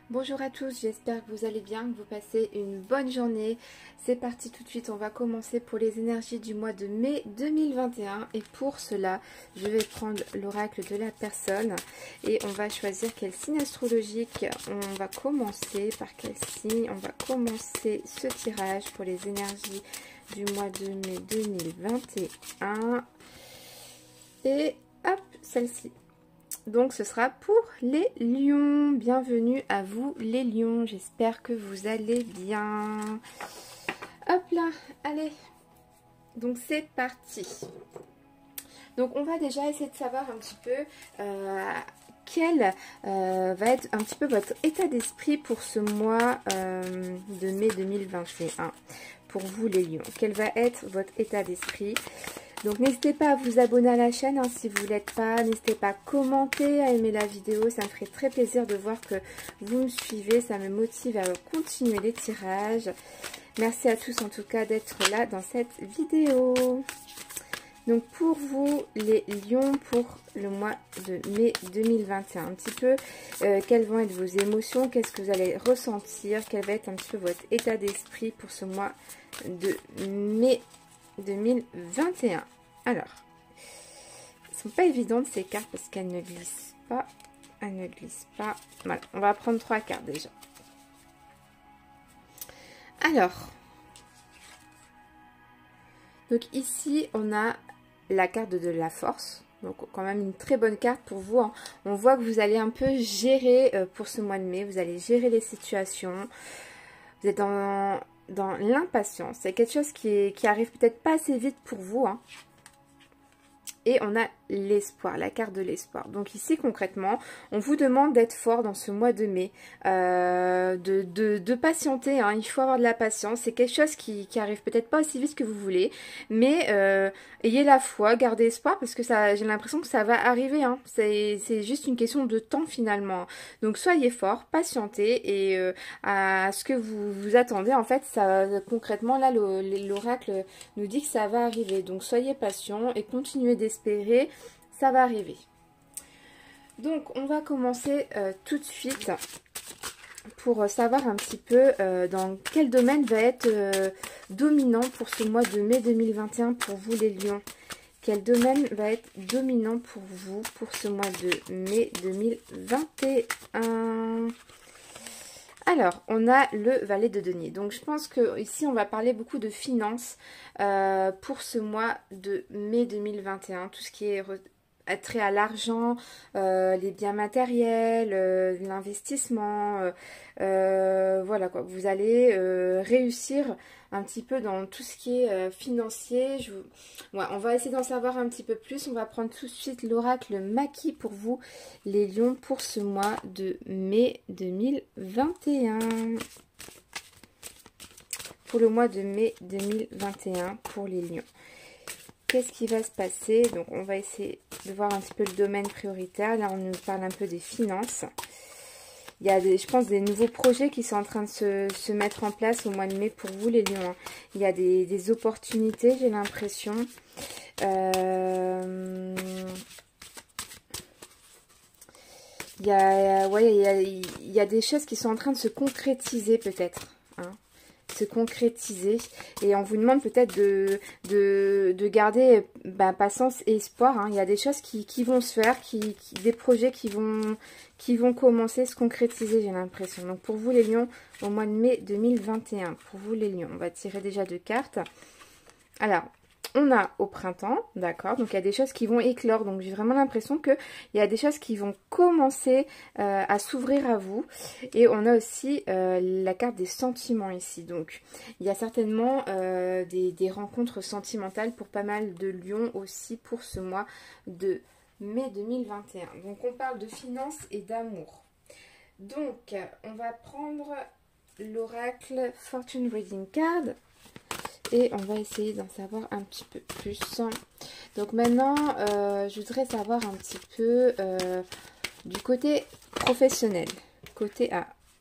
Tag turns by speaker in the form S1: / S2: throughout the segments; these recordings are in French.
S1: Bonjour à tous, j'espère que vous allez bien, que vous passez une bonne journée. C'est parti tout de suite, on va commencer pour les énergies du mois de mai 2021. Et pour cela, je vais prendre l'oracle de la personne et on va choisir quel signe astrologique. On va commencer par quel signe. On va commencer ce tirage pour les énergies du mois de mai 2021. Et hop, celle-ci. Donc ce sera pour les lions. Bienvenue à vous les lions. J'espère que vous allez bien. Hop là, allez. Donc c'est parti. Donc on va déjà essayer de savoir un petit peu quel va être un petit peu votre état d'esprit pour ce mois de mai 2021. Pour vous les lions. Quel va être votre état d'esprit ? Donc n'hésitez pas à vous abonner à la chaîne hein, si vous ne l'êtes pas. N'hésitez pas à commenter, à aimer la vidéo. Ça me ferait très plaisir de voir que vous me suivez. Ça me motive à continuer les tirages. Merci à tous en tout cas d'être là dans cette vidéo. Donc pour vous les lions pour le mois de mai 2021. Un petit peu quelles vont être vos émotions. Qu'est-ce que vous allez ressentir. Quel va être un petit peu votre état d'esprit pour ce mois de mai 2021. Alors, elles ne sont pas évidentes ces cartes parce qu'elles ne glissent pas. Elles ne glissent pas. Voilà, on va prendre 3 cartes déjà. Alors, donc ici on a la carte de la force. Donc quand même une très bonne carte pour vous. Hein. On voit que vous allez un peu gérer pour ce mois de mai. Vous allez gérer les situations. Vous êtes dans l'impatience. C'est quelque chose qui arrive peut-être pas assez vite pour vous. Hein. Et on a l'espoir, la carte de l'espoir. Donc ici concrètement, on vous demande d'être fort dans ce mois de mai, de patienter. Hein. Il faut avoir de la patience. C'est quelque chose qui arrive peut-être pas aussi vite que vous voulez, mais ayez la foi, gardez espoir parce que j'ai l'impression que ça va arriver. Hein. C'est juste une question de temps finalement. Donc soyez fort, patientez et à ce que vous attendez. En fait, ça concrètement là l'oracle nous dit que ça va arriver. Donc soyez patient et continuez d'espérer. Ça va arriver. Donc on va commencer tout de suite pour savoir un petit peu dans quel domaine va être dominant pour ce mois de mai 2021 pour vous les lions. Quel domaine va être dominant pour vous pour ce mois de mai 2021. Alors, on a le valet de denier. Donc, je pense que ici, on va parler beaucoup de finances pour ce mois de mai 2021. Tout ce qui est trait à l'argent, les biens matériels, l'investissement. Voilà quoi. Vous allez réussir un petit peu dans tout ce qui est financier. Ouais, on va essayer d'en savoir un petit peu plus. On va prendre tout de suite l'oracle Maki pour vous, les lions, pour ce mois de mai 2021. Pour le mois de mai 2021 pour les lions. Qu'est-ce qui va se passer? Donc, on va essayer de voir un petit peu le domaine prioritaire. Là, on nous parle un peu des finances. Il y a, je pense, des nouveaux projets qui sont en train de se mettre en place au mois de mai pour vous, les lions. Il y a des opportunités, j'ai l'impression. Il y a des choses qui sont en train de se concrétiser, peut-être. Hein. Se concrétiser et on vous demande peut-être de garder patience et espoir. Hein. Il y a des choses qui vont se faire, des projets qui vont commencer à se concrétiser, j'ai l'impression. Donc pour vous les lions, au mois de mai 2021, pour vous les lions, on va tirer déjà 2 cartes. Alors, on a au printemps, d'accord, donc il y a des choses qui vont éclore, donc j'ai vraiment l'impression qu'il y a des choses qui vont commencer à s'ouvrir à vous. Et on a aussi la carte des sentiments ici, donc il y a certainement des rencontres sentimentales pour pas mal de lions aussi pour ce mois de mai 2021. Donc on parle de finances et d'amour. Donc on va prendre l'oracle Fortune Reading Card. Et on va essayer d'en savoir un petit peu plus. Donc maintenant, je voudrais savoir un petit peu du côté professionnel. Côté A.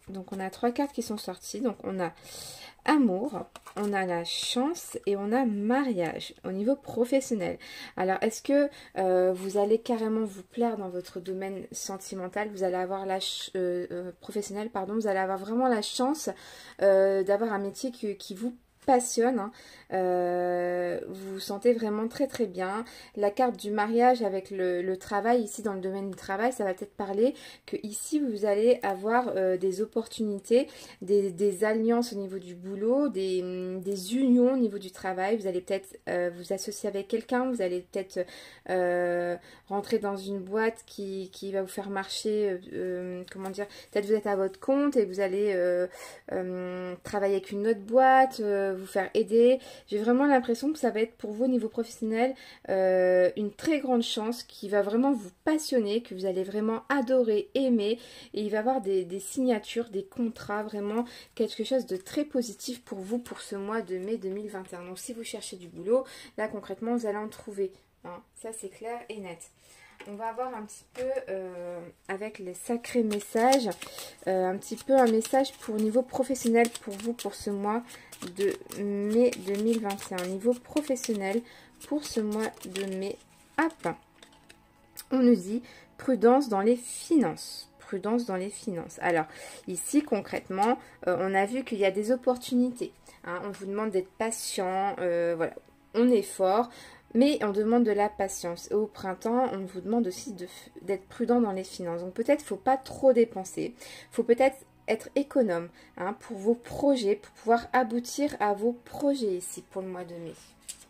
S1: Donc on a 3 cartes qui sont sorties. Donc on a amour, on a la chance et on a mariage au niveau professionnel. Alors est-ce que vous allez carrément vous plaire dans votre domaine sentimental? Vous allez avoir la professionnel, pardon, vous allez avoir vraiment la chance d'avoir un métier qui vous passionne, hein. Vous vous sentez vraiment très très bien. La carte du mariage avec le travail, ici dans le domaine du travail, ça va peut-être parler que ici vous allez avoir des opportunités, des alliances au niveau du boulot, des unions au niveau du travail. Vous allez peut-être vous associer avec quelqu'un, vous allez peut-être rentrer dans une boîte qui va vous faire marcher, comment dire, peut-être vous êtes à votre compte et vous allez travailler avec une autre boîte, vous faire aider. J'ai vraiment l'impression que ça va être pour vous au niveau professionnel une très grande chance qui va vraiment vous passionner, que vous allez vraiment adorer, aimer, et il va y avoir des signatures, des contrats, vraiment quelque chose de très positif pour vous pour ce mois de mai 2021. Donc si vous cherchez du boulot, là concrètement vous allez en trouver, hein. Ça c'est clair et net. On va avoir un petit peu, avec les sacrés messages, un petit peu un message pour niveau professionnel pour vous pour ce mois de mai 2021. Niveau professionnel pour ce mois de mai. Hop, on nous dit prudence dans les finances. Prudence dans les finances. Alors, ici, concrètement, on a vu qu'il y a des opportunités, hein. On vous demande d'être patient, voilà, on est fort. Mais on demande de la patience. Et au printemps, on vous demande aussi d'être prudent dans les finances. Donc peut-être qu'il ne faut pas trop dépenser. Il faut peut-être être économe, hein, pour vos projets, pour pouvoir aboutir à vos projets ici pour le mois de mai.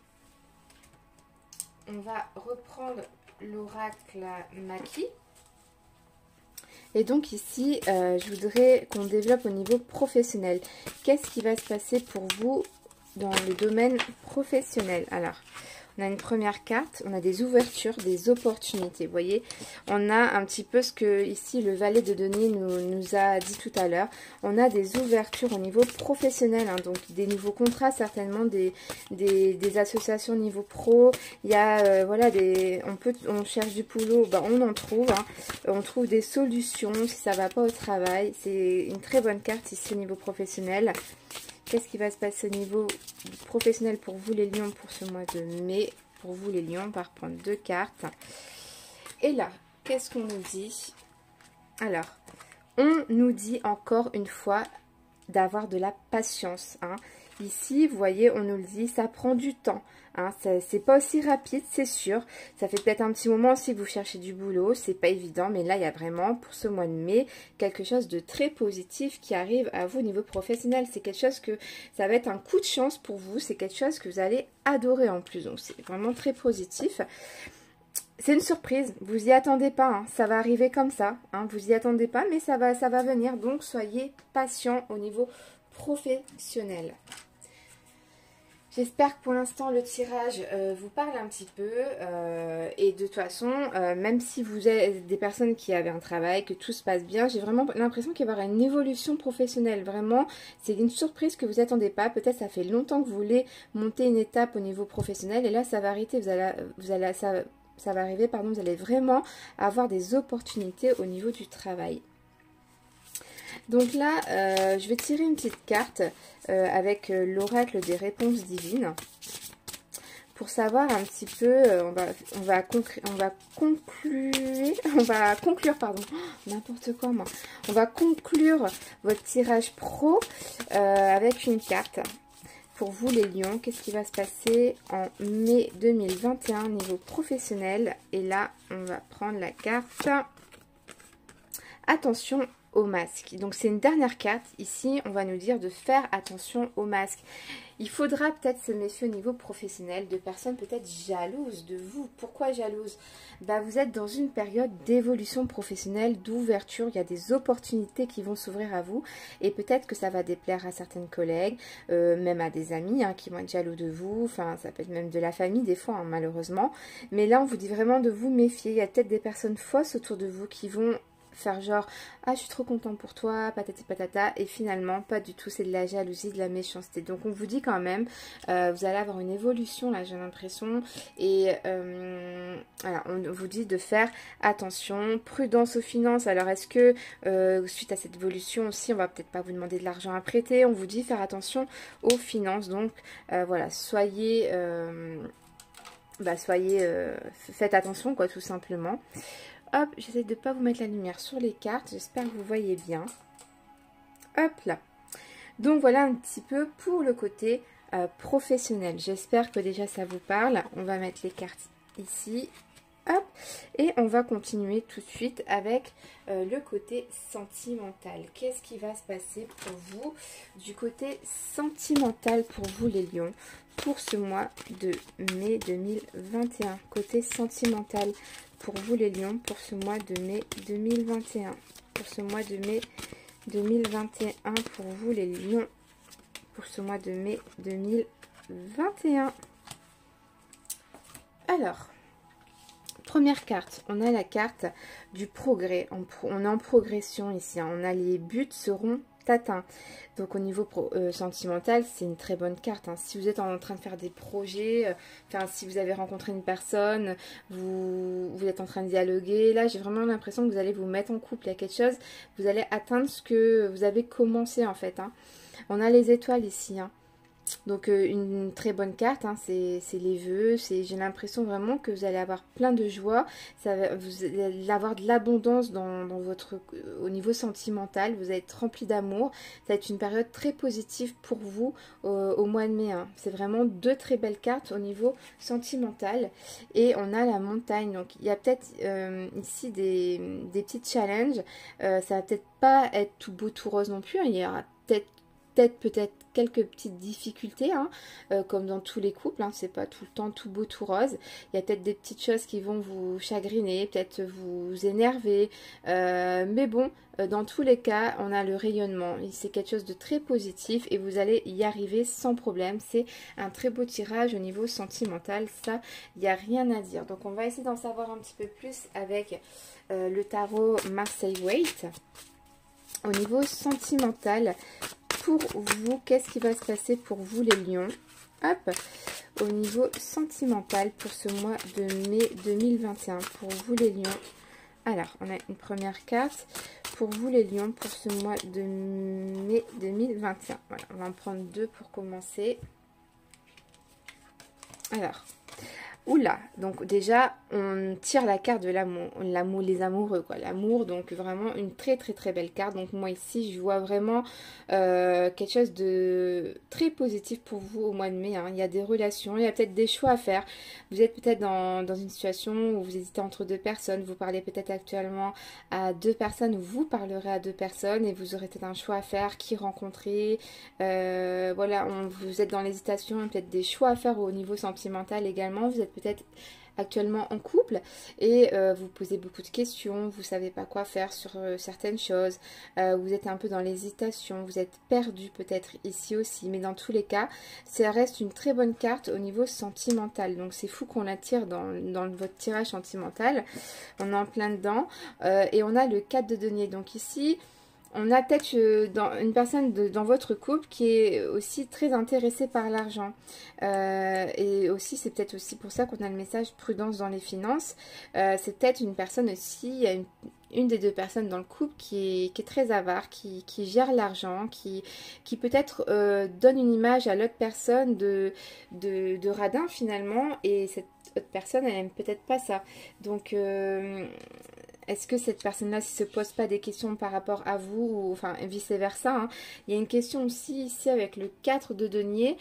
S1: On va reprendre l'oracle Maki. Et donc ici, je voudrais qu'on développe au niveau professionnel. Qu'est-ce qui va se passer pour vous dans le domaine professionnel? Alors, on a une première carte, on a des ouvertures, des opportunités. Vous voyez, on a un petit peu ce que ici le valet de denier nous a dit tout à l'heure. On a des ouvertures au niveau professionnel, hein, donc des nouveaux contrats, certainement des associations au niveau pro. Il y a voilà, on cherche du boulot, ben on en trouve, hein. On trouve des solutions si ça ne va pas au travail. C'est une très bonne carte ici au niveau professionnel. Qu'est-ce qui va se passer au niveau professionnel pour vous les lions pour ce mois de mai? Pour vous les lions, on va reprendre 2 cartes. Et là, qu'est-ce qu'on nous dit? Alors, on nous dit encore une fois d'avoir de la patience, hein. Ici, vous voyez, on nous le dit, ça prend du temps, hein. C'est pas aussi rapide, c'est sûr. Ça fait peut-être un petit moment si vous cherchez du boulot, c'est pas évident. Mais là, il y a vraiment, pour ce mois de mai, quelque chose de très positif qui arrive à vous au niveau professionnel. C'est quelque chose que, ça va être un coup de chance pour vous. C'est quelque chose que vous allez adorer en plus. Donc, c'est vraiment très positif. C'est une surprise, vous y attendez pas, hein. Ça va arriver comme ça, hein. Vous y attendez pas, mais ça va venir. Donc, soyez patient au niveau professionnel. J'espère que pour l'instant le tirage vous parle un petit peu et de toute façon, même si vous êtes des personnes qui avaient un travail, que tout se passe bien, j'ai vraiment l'impression qu'il va y avoir une évolution professionnelle. Vraiment, c'est une surprise que vous attendez pas. Peut-être ça fait longtemps que vous voulez monter une étape au niveau professionnel et là ça va arrêter. Ça va arriver, pardon. Vous allez vraiment avoir des opportunités au niveau du travail. Donc là, je vais tirer une petite carte avec l'oracle des réponses divines pour savoir un petit peu, on va conclure, pardon, n'importe quoi moi. On va conclure votre tirage pro avec une carte. Pour vous les lions, qu'est-ce qui va se passer en mai 2021 niveau professionnel? Et là, on va prendre la carte. Attention au masque. Donc c'est une dernière carte. Ici, on va nous dire de faire attention au masque. Il faudra peut-être se méfier au niveau professionnel de personnes peut-être jalouses de vous. Pourquoi jalouses? Bah, vous êtes dans une période d'évolution professionnelle, d'ouverture. Il y a des opportunités qui vont s'ouvrir à vous. Et peut-être que ça va déplaire à certaines collègues, même à des amis qui vont être jaloux de vous. Enfin, ça peut être même de la famille des fois, malheureusement. Mais là, on vous dit vraiment de vous méfier. Il y a peut-être des personnes fausses autour de vous qui vont faire genre ah je suis trop content pour toi, patati patata, et finalement pas du tout, c'est de la jalousie, de la méchanceté. Donc on vous dit quand même, vous allez avoir une évolution là j'ai l'impression, et voilà, on vous dit de faire attention, prudence aux finances. Alors est-ce que suite à cette évolution aussi, on va peut-être pas vous demander de l'argent à prêter, on vous dit faire attention aux finances. Donc voilà, soyez faites attention quoi, tout simplement. Hop, j'essaie de ne pas vous mettre la lumière sur les cartes, j'espère que vous voyez bien. Hop là. Donc voilà un petit peu pour le côté professionnel. J'espère que déjà ça vous parle. On va mettre les cartes ici. Hop, et on va continuer tout de suite avec le côté sentimental. Qu'est-ce qui va se passer pour vous du côté sentimental pour vous les lions pour ce mois de mai 2021? Côté sentimental pour vous les lions pour ce mois de mai 2021. Pour ce mois de mai 2021 pour vous les lions. Pour ce mois de mai 2021. Alors... Première carte, on a la carte du progrès. On est en progression ici. Hein. On a les buts seront atteints. Donc au niveau sentimental, c'est une très bonne carte. Hein. Si vous êtes en train de faire des projets, si vous avez rencontré une personne, vous êtes en train de dialoguer. Là, j'ai vraiment l'impression que vous allez vous mettre en couple. Il y a quelque chose, vous allez atteindre ce que vous avez commencé en fait. Hein. On a les étoiles ici. Hein. Donc une très bonne carte, hein, c'est les vœux, j'ai l'impression vraiment que vous allez avoir plein de joie, vous allez avoir de l'abondance au niveau sentimental, vous allez être rempli d'amour, ça va être une période très positive pour vous au mois de mai. Hein. C'est vraiment deux très belles cartes au niveau sentimental. Et on a la montagne, donc il y a peut-être ici des petits challenges, ça va peut-être pas être tout beau tout rose non plus, hein. Il y aura peut-être quelques petites difficultés, hein, comme dans tous les couples, hein, c'est pas tout le temps tout beau tout rose. Il y a peut-être des petites choses qui vont vous chagriner, peut-être vous énerver, mais bon, dans tous les cas, on a le rayonnement, c'est quelque chose de très positif et vous allez y arriver sans problème. C'est un très beau tirage au niveau sentimental, ça, il n'y a rien à dire. Donc on va essayer d'en savoir un petit peu plus avec le tarot Marseille Waite. Au niveau sentimental, pour vous, qu'est-ce qui va se passer pour vous les lions? Hop, au niveau sentimental pour ce mois de mai 2021, pour vous les lions. Alors, on a une première carte pour vous les lions pour ce mois de mai 2021. Voilà, on va en prendre deux pour commencer. Alors... Oula, donc déjà on tire la carte de l'amour, les amoureux quoi, l'amour, donc vraiment une très belle carte. Donc moi ici je vois vraiment quelque chose de très positif pour vous au mois de mai. Hein. Il y a des relations, il y a peut-être des choix à faire. Vous êtes peut-être dans une situation où vous hésitez entre deux personnes, vous parlez peut-être actuellement à deux personnes, ou vous parlerez à deux personnes et vous aurez peut-être un choix à faire, qui rencontrer. Voilà, vous êtes dans l'hésitation, peut-être des choix à faire au niveau sentimental également. Vous êtes peut-être actuellement en couple et vous posez beaucoup de questions, vous savez pas quoi faire sur certaines choses, vous êtes un peu dans l'hésitation, vous êtes perdu peut-être ici aussi, mais dans tous les cas ça reste une très bonne carte au niveau sentimental. Donc c'est fou qu'on la tire dans votre tirage sentimental, on est en plein dedans. Et on a le 4 de denier, donc ici on a peut-être une personne dans votre couple qui est aussi très intéressée par l'argent. Et aussi, c'est peut-être aussi pour ça qu'on a le message prudence dans les finances. C'est peut-être une personne aussi, il y a une des deux personnes dans le couple qui est très avare, qui gère l'argent, qui peut-être donne une image à l'autre personne de radin finalement. Et cette autre personne, elle aime peut-être pas ça. Donc... est-ce que cette personne-là ne se pose pas des questions par rapport à vous, ou enfin vice-versa, hein. Il y a une question aussi ici avec le 4 de denier.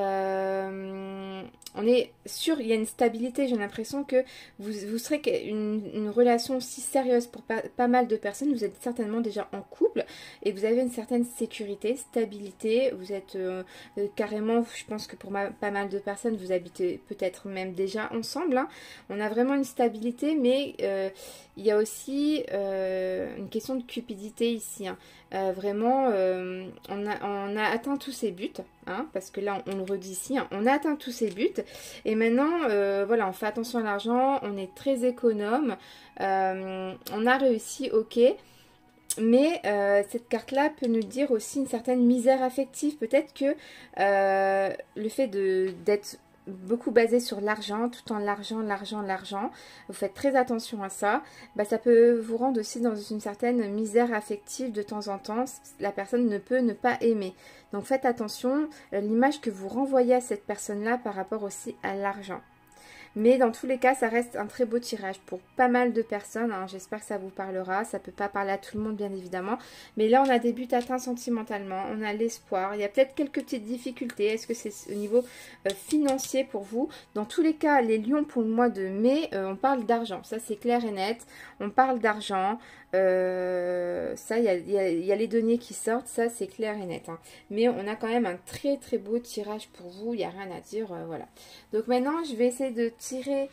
S1: On est sûr, il y a une stabilité. J'ai l'impression que vous serez une relation aussi sérieuse pour pas mal de personnes. Vous êtes certainement déjà en couple et vous avez une certaine sécurité, stabilité. Vous êtes carrément, je pense que pour pas mal de personnes, vous habitez peut-être même déjà ensemble. Hein. On a vraiment une stabilité, mais il y a aussi aussi une question de cupidité ici. Hein. Vraiment, on a atteint tous ses buts, hein, parce que là, on le redit ici, hein, on a atteint tous ses buts. Et maintenant, voilà, on fait attention à l'argent, on est très économe, on a réussi, ok. Mais cette carte-là peut nous dire aussi une certaine misère affective. Peut-être que le fait d'être beaucoup basé sur l'argent, tout en l'argent, vous faites très attention à ça, bah, ça peut vous rendre aussi dans une certaine misère affective de temps en temps. La personne ne peut ne pas aimer. Donc faites attention à l'image que vous renvoyez à cette personne-là par rapport aussi à l'argent. Mais dans tous les cas, ça reste un très beau tirage pour pas mal de personnes. Hein. J'espère que ça vous parlera. Ça peut pas parler à tout le monde, bien évidemment. Mais là, on a des buts atteints sentimentalement. On a l'espoir. Il y a peut-être quelques petites difficultés. Est-ce que c'est au niveau financier pour vous? Dans tous les cas, les lions pour le mois de mai, on parle d'argent. Ça, c'est clair et net. On parle d'argent. Ça, il y a les données qui sortent. Ça, c'est clair et net. Hein. Mais on a quand même un très, très beau tirage pour vous. Il n'y a rien à dire. Voilà. Donc maintenant, je vais essayer de tirer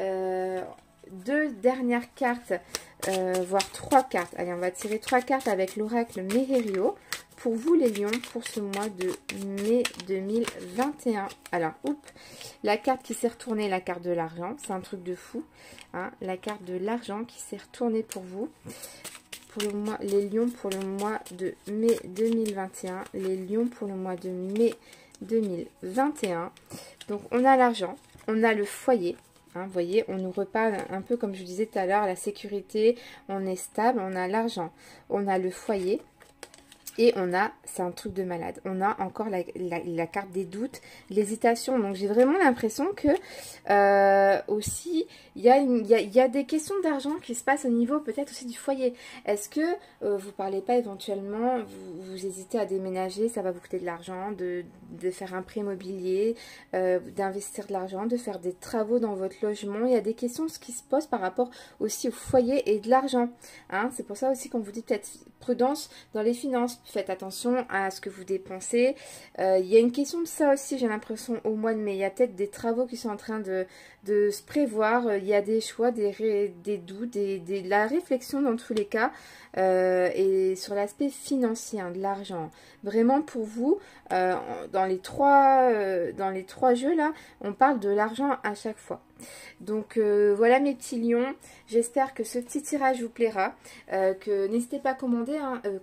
S1: 2 dernières cartes, voire 3 cartes. Allez, on va tirer 3 cartes avec l'oracle Meherio pour vous les lions pour ce mois de mai 2021. Alors, la carte qui s'est retournée, la carte de l'argent, c'est un truc de fou. Hein, la carte de l'argent qui s'est retournée pour vous. Pour le mois, les lions pour le mois de mai 2021. Les lions pour le mois de mai 2021. Donc, on a l'argent. On a le foyer, hein, vous voyez, on nous reparle un peu comme je vous disais tout à l'heure, la sécurité, on est stable, on a l'argent, on a le foyer et on a, c'est un truc de malade, on a encore la carte des doutes, l'hésitation. Donc j'ai vraiment l'impression que aussi il y a des questions d'argent qui se passent au niveau peut-être aussi du foyer. Est-ce que vous parlez pas éventuellement, vous hésitez à déménager, ça va vous coûter de l'argent, de faire un prêt immobilier, d'investir de l'argent, de faire des travaux dans votre logement. Il y a des questions qui se posent par rapport aussi au foyer et de l'argent. Hein, c'est pour ça aussi qu'on vous dit peut-être prudence dans les finances. Faites attention à ce que vous dépensez. Il y a une question de ça aussi, j'ai l'impression, au mois de mai. Il y a peut-être des travaux qui sont en train de se prévoir. Il y a des choix, des doutes, de la réflexion dans tous les cas. Et sur l'aspect financier, hein, de l'argent. Vraiment pour vous, dans les trois jeux là, on parle de l'argent à chaque fois. Donc voilà mes petits lions, j'espère que ce petit tirage vous plaira, que n'hésitez pas à commenter,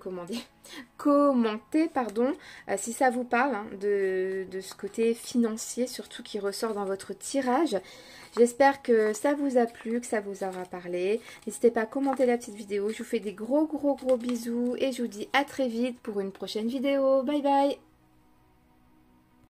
S1: pardon, si ça vous parle, hein, de ce côté financier surtout qui ressort dans votre tirage. J'espère que ça vous a plu, que ça vous aura parlé. N'hésitez pas à commenter la petite vidéo. Je vous fais des gros bisous et je vous dis à très vite pour une prochaine vidéo. Bye bye!